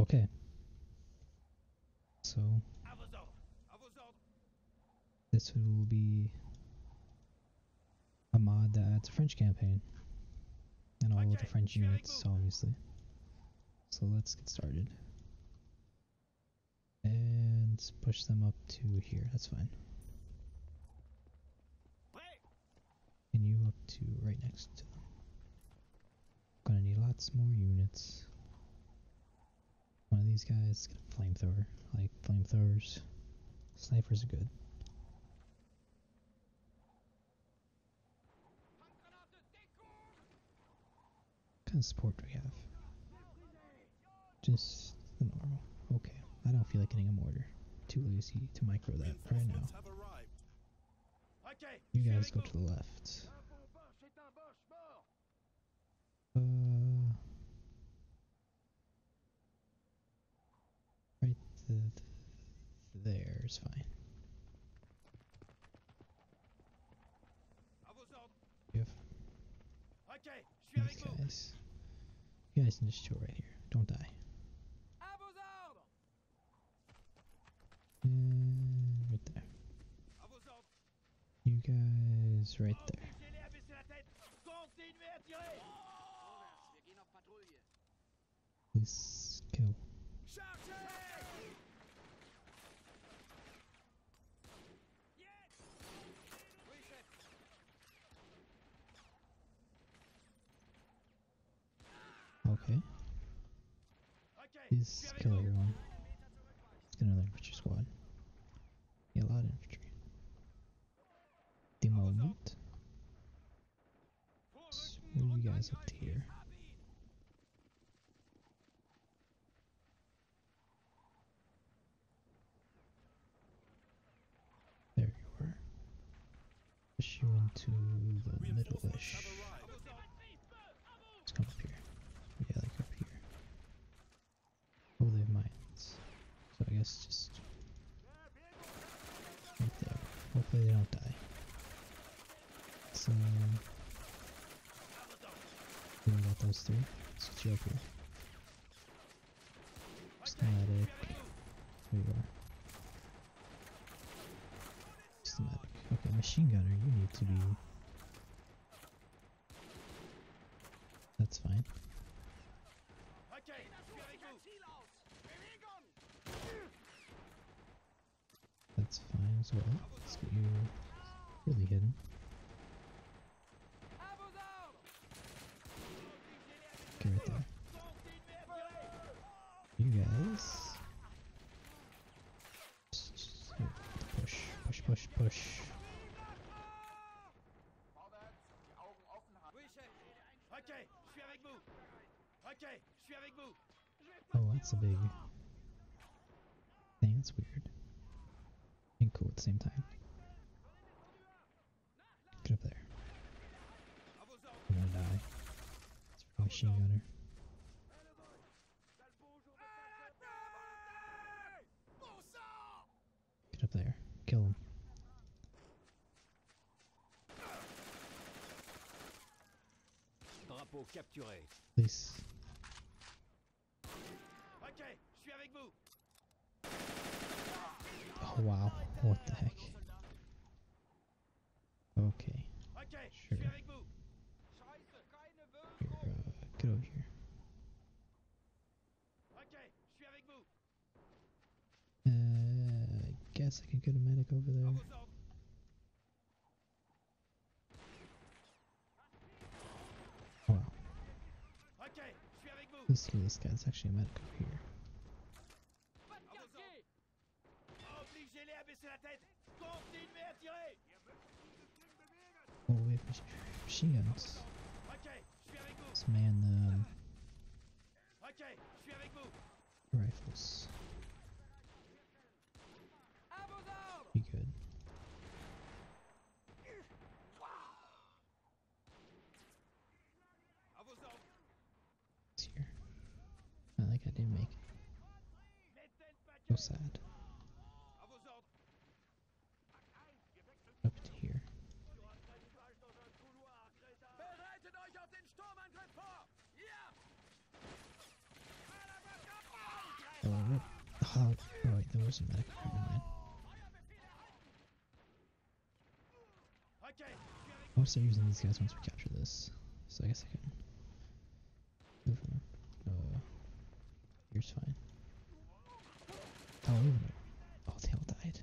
Okay. So this will be a mod that adds a French campaign and all of the French units, obviously. So let's get started. And push them up to here, that's fine. And you up to right next to them. Gonna need lots more units. One of these guys got a flamethrower. I like flamethrowers. Snipers are good. What kind of support do we have? Just the normal. Okay. I don't feel like getting a mortar. Too lazy to micro that right now. You guys go to the left. Right there is fine. You have these guys. You guys can just chill right here. Don't die. And right there. You guys right there. Please kill. Okay. Please kill everyone. Let's get another infantry squad. Yeah, a lot of infantry. The moment. Let's move you guys up to here. There you are. Push you into the middle-ish. Let's come up here. Yeah, like up here. Oh, they have mines. So I guess just right there. Hopefully they don't die. So we got those three. Let's get you up here. Systematic. There you are. Systematic. Okay, machine gunner, you need to be. That's fine. That's fine as well. Let's get you really hidden. Okay, right there. You guys. Just push, push, push, push. Oh, that's a big thing. That's weird. And cool at the same time. Get up there. I'm gonna die. It's a machine gunner. Get up there. Kill him. Drapeau capturé. Please. Oh wow, what the heck? Okay, sure. Here, get over here. I guess I could get a medic over there. Oh wow. Let's kill this guy, it's actually a medic over here. Oh, we have machine guns. Let's man the rifles. Be good. It's here. I think I didn't make it. So sad. Up to here. Oh, wait, there was a medic. Never mind. I'll start using these guys once we capture this. So I guess I can move them. Here's fine. Oh, wait a minute. Oh, they all died.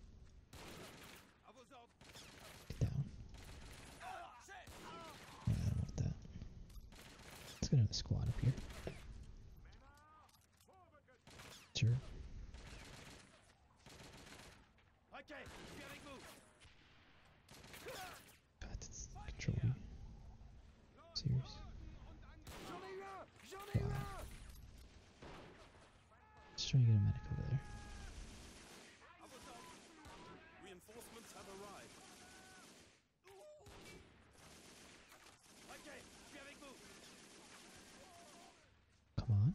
Get down. Yeah, I don't want that. Let's get another squad up here. Sure. God, it's controlling. Serious. Wow. Let's try and get a medic over there. Reinforcements have arrived. Come on.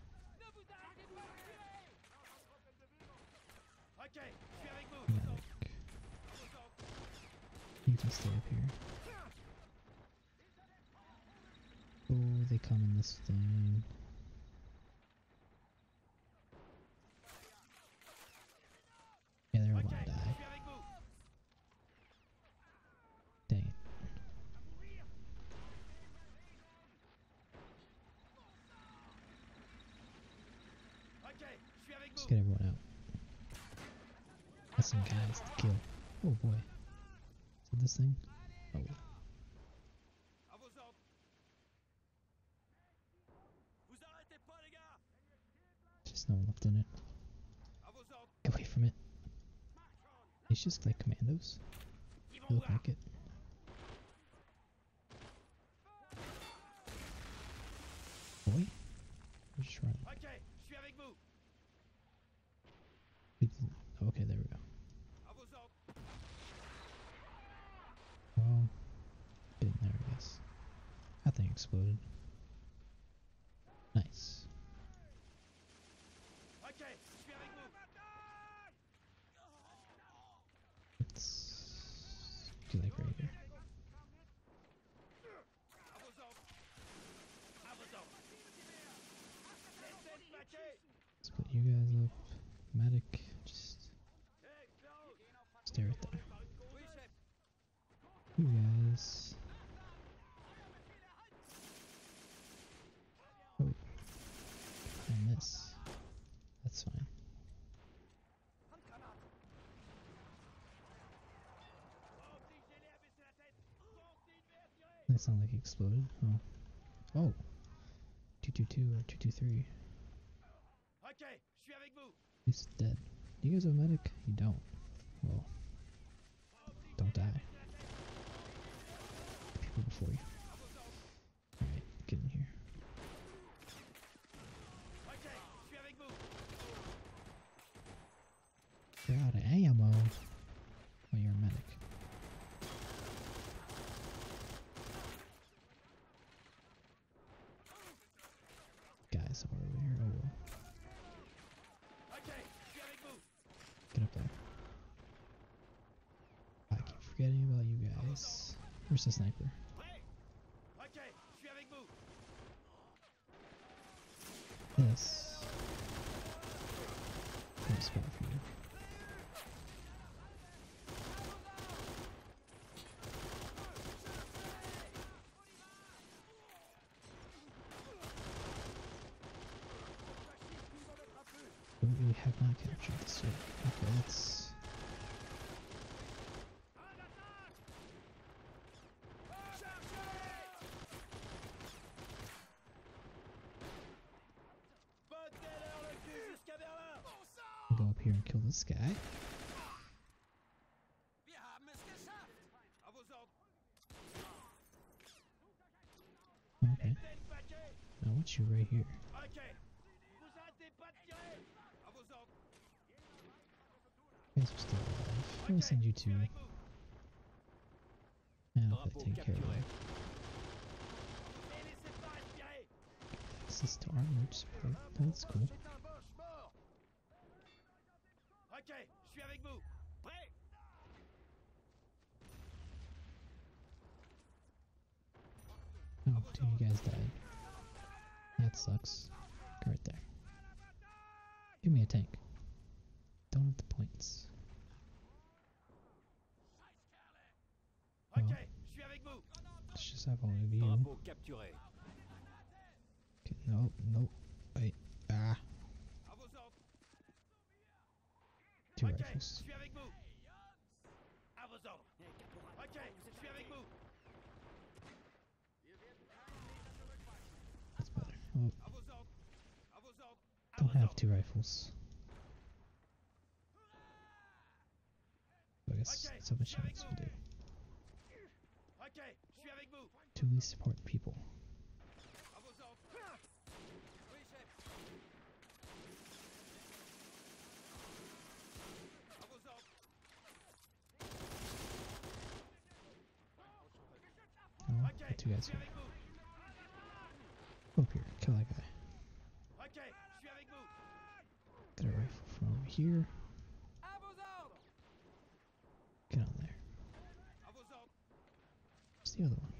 Medic. You can stay up here. Oh, they come in this thing. Yeah, they're all gonna die. Dang it. Let's get everyone out. That's some guys to kill. Oh boy. Is it this thing? Oh. There's no one left in it. Get away from it. It's just like commandos. They look like it. Boy? We're just running. Okay, there we go. Well, get in there, I guess. That thing exploded. Nice. Let's do like right here. Let's put you guys up. Medic, just stay right there. You guys. Oh, and this. That's fine. That sounded like it exploded. Oh. Oh. 222 or 223. He's dead. Do you guys have a medic? You don't. Well, don't die. People before you. Alright, get in here. You're out of ammo. Oh, you're a medic. Guys are over here. Oh well. Get up there. I keep forgetting about you guys. Where's the sniper? Yes. Got a spot for you. We have not captured this yet. Okay, let's... We'll go up here and kill this guy. Okay. Now what's you right here? You guys are still alive. I'm gonna send you to... And I'll take care of you. Access to armored support. That's cool. Oh, two of you guys died. That sucks. Go right there. Give me a tank. Don't have the points. Well, Ok, je suis avec vous. let's just have one of you. Drapeau capturé. Okay, no, no, wait, ah, À vos ordres. 2 Ok, je rifles. suis avec vous. À vos ordres. Ok, je suis avec vous. That's better. Oh, À vos ordres. À vos ordres. À don't vos have ordres. 2 rifles. So I guess Ok, that's how much je suis avec chance vous. will do. Ok, je suis avec vous. To least important people. À vos ordres. Oui, chef. À vos ordres. Oh, Ok, the 2 je guys suis here. avec vous. Go up here, kill that guy. Ok, je suis avec vous. Get a rifle from over here. À vos ordres. Get on there. À vos ordres. Where's the other one?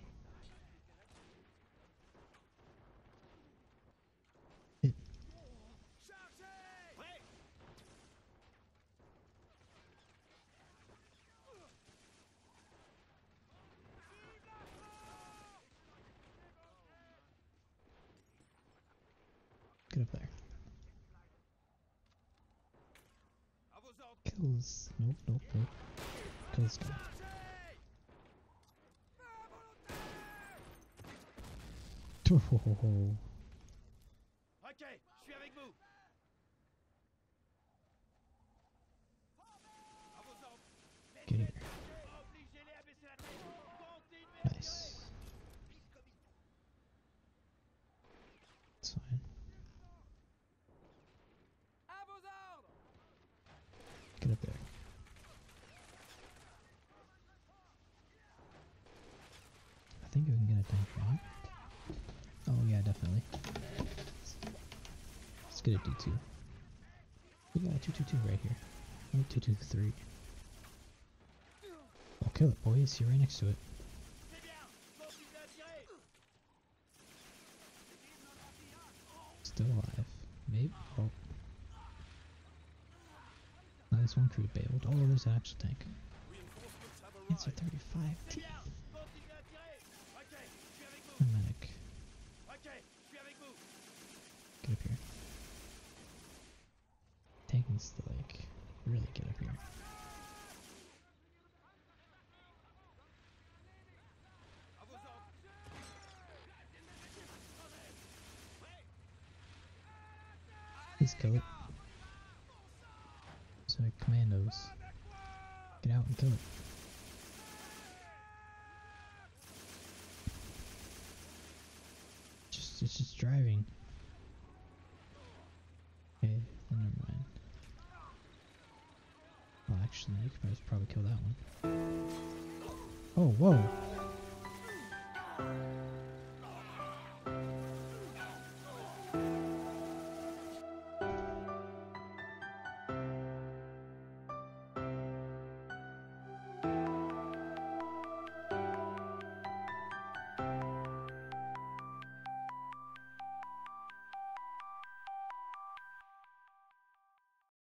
Hit. Chargez. Prêt. Get up there. À vos ordres. Kill this. Nope, nope, nope. Kill this guy. Chargez. Oh, Ok, je suis avec vous. À vos ordres. get here. Obligez-les à baisser la tête. Continuez. Nice. It's fine. À vos ordres. Get up there. I think we can get a tank from here. Oh yeah, definitely. Let's get a D2. We got a 222 right here. Oh, 223. Oh, kill it, boys. You're right next to it. C'est bien. Continuez à tirer. Still alive. Maybe. Oh. Now this one crew bailed. Oh, there's an actual tank. Reinforcements have Answer arrived. 35. C'est bien. Continuez à tirer. Ok, je suis avec vous. A medic. Ok, je suis avec vous. Get up here. Tank needs to, like, really get up here. À vos ordres. Please kill it. So, commandos. Get out and kill it. It's just driving. Okay, then never mind. Well, actually, you could probably kill that one. Oh, whoa!